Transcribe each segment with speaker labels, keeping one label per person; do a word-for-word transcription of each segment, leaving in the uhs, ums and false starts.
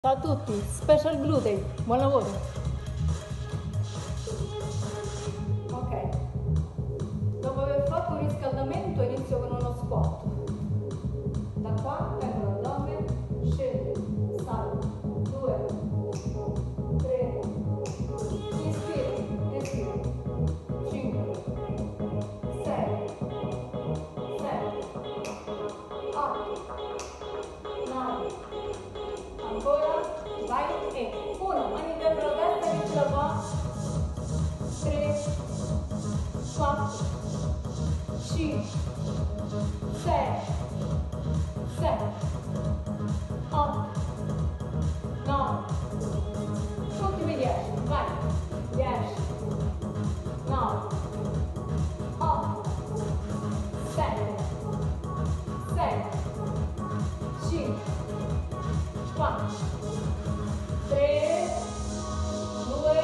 Speaker 1: Ciao a tutti, Special Glue Day, buon lavoro! Ok, dopo aver fatto un riscaldamento inizio con uno squat. Da qua tengo l'addome, scendo, salgo, due, tre, inspiro, espiro, cinque, sei, sette, otto, nove, ancora, vai, e uno, mani dentro la testa, inizi da qua, tre, quattro, cinque, sei, sette, otto, nove, ultimi dieci, vai, dieci, nove, otto, sette, sei, cinque, quattro, tre, due,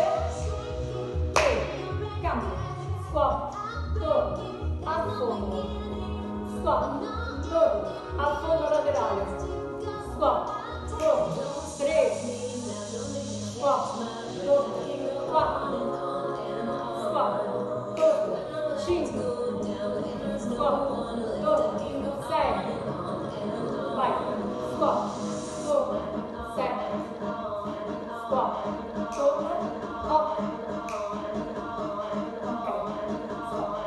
Speaker 1: uno, cambio, squat, torno, al fondo, squat, torno, al fondo laterale, squat, torno, tre, quattro, torno, quattro, squat, torno, cinque, squat, torno, sei, vai, squat, torno, sette, squat, torno, otto, ok, squat,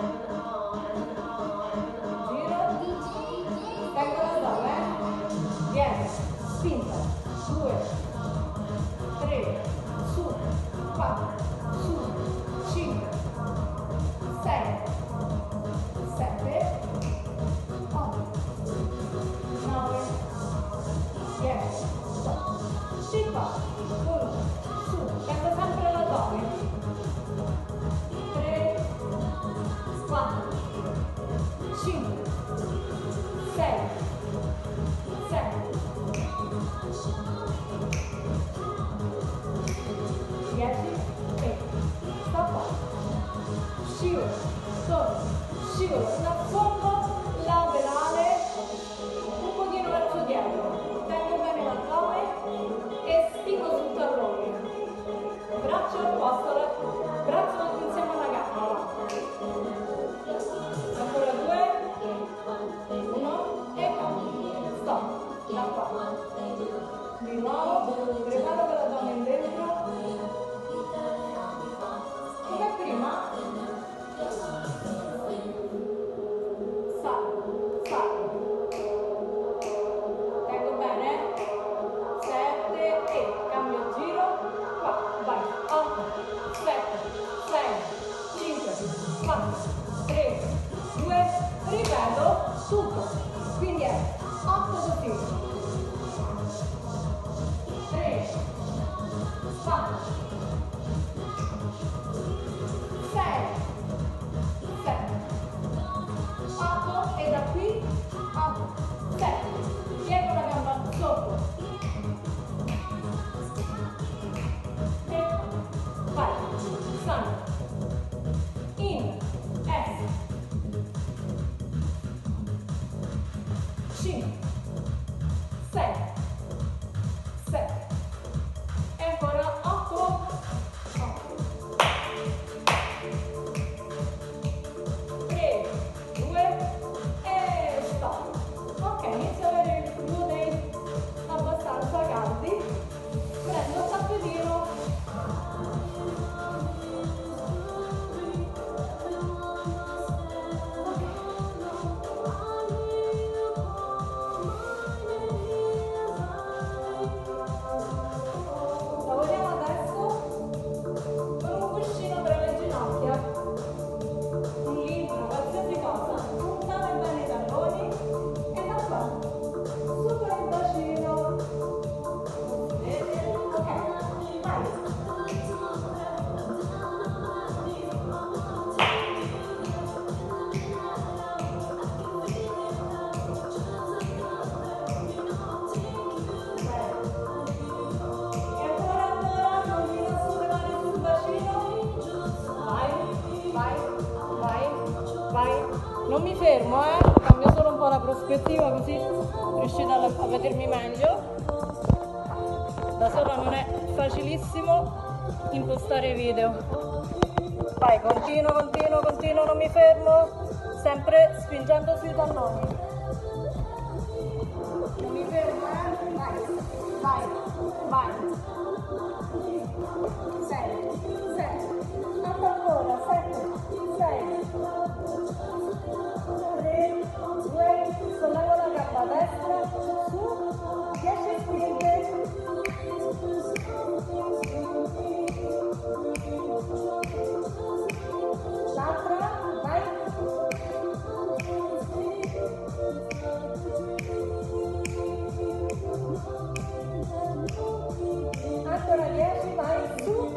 Speaker 1: giro, tengo l'addome, eh, dieci, spinta, due, tre, su, quattro, su, cinque, sei, sette, otto, nove, dieci, si fa, uno, su, tengo sempre l'addome, tre, quattro, cinque, sei, sette, dieci, e stoppa, scivolo, torno, scivolo, in affondo laterale, un pochino verso dietro, tengo bene l'addome e spingo sul tallone, braccio opposto, braccio insieme alla gamba, ancora due, uno e cambio, stop, da qua, di nuovo, preparo per l'addome in dentro, come prima, salgo, salgo, tengo bene, sette e cambio giro, qua, vai, otto, sette, sei, cinque, quattro, tre, due, ripeto, tutto, quindi è otto così, tre, quattro, sei, sette, otto e da qui, otto, sette, piego la gamba sotto, e vai, salgo, in, S, cinque, sei, sette, e ancora otto, otto, tre, due, e stop. Ok, inizio a avere il glue day abbastanza caldi, prendo il tappetino, lavoriamo adesso con un cuscino tra le ginocchia, un libro, qualsiasi cosa, puntate bene i talloni e da qua, su per il bacino, ok, vai, e ancora ancora, continua a sollevare sul bacino, vai, vai, vai, vai, non mi fermo, eh, cambio solo un po' la prospettiva così riuscite a, a vedermi meglio, da da sola non è facilissimo impostare video. Vai, continuo, continuo, continuo, non mi fermo, sempre spingendo sui talloni. Non mi fermo, eh? Vai, vai, vai. sei, sette, ancora, sette, sei, tre, due, sollevo la gamba destra, su, dieci spinte. L'altra, vai. Ancora dieci, vai, su.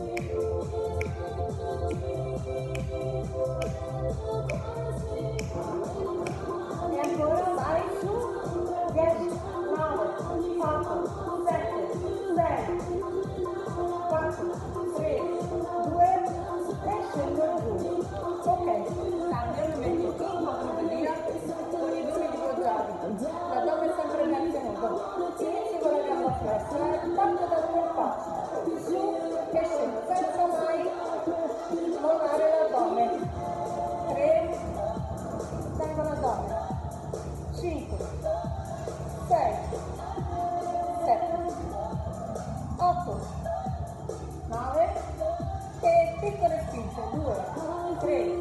Speaker 1: E ancora, vai, su. dieci, nove, otto, sette, sei, quattro, tre, due, e scendo giù. Ok, cambio, mi metto in quadrupedina con i due poggiati. L'addome è sempre ben tenuto. Inizio con la gamba flessa, parto dal polpaccio, su e scendo, senza mai mollare l'addome. tre, tengo l'addome. cinque, sei, sette, otto, nove e piccole spinte. due, tre,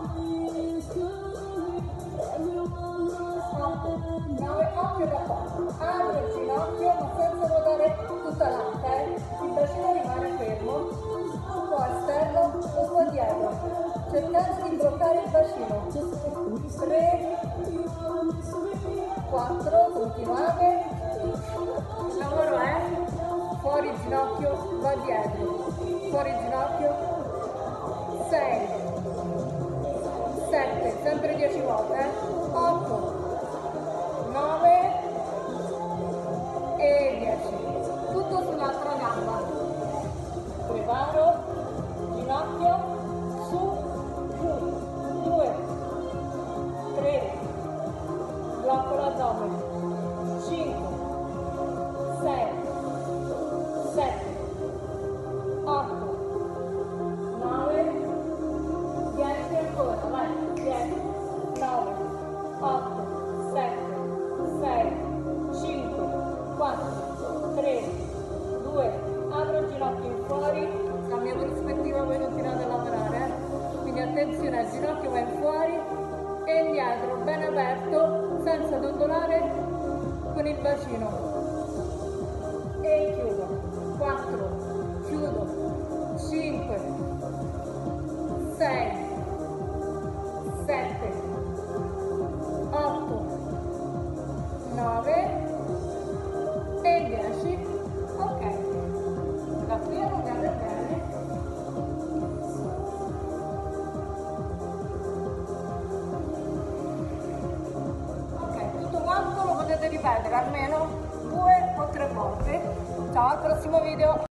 Speaker 1: otto, nove, occhio da qua. Apro il ginocchio ma senza ruotare tutta l'anca, eh? Il bacino rimane fermo, un po' esterno, un po' dietro, cercando di bloccare il bacino. tre, quattro, continuate. Il lavoro è fuori il ginocchio, va dietro, fuori il ginocchio. sei, sette, sempre dieci volte, eh? otto, nove e dieci. Tutto sull'altra gamba. Preparo, ginocchio, su, giù, due, tre, blocco l'addome, cinque, sei, sette, otto, nove, dieci ancora, vai, dieci, nove, otto, sette, sei, cinque, quattro, tre, due, apro il ginocchio in fuori, cambia prospettiva, voi continuate a lavorare, eh? Quindi attenzione, il ginocchio va in fuori e indietro, ben aperto, senza dondolare con il bacino. E chiudo, quattro, chiudo, cinque, sei, sette, otto, nove e dieci. Ok, da qui allungate bene. Ok, tutto quanto lo potete ripetere almeno due o tre volte. Ciao, al prossimo video.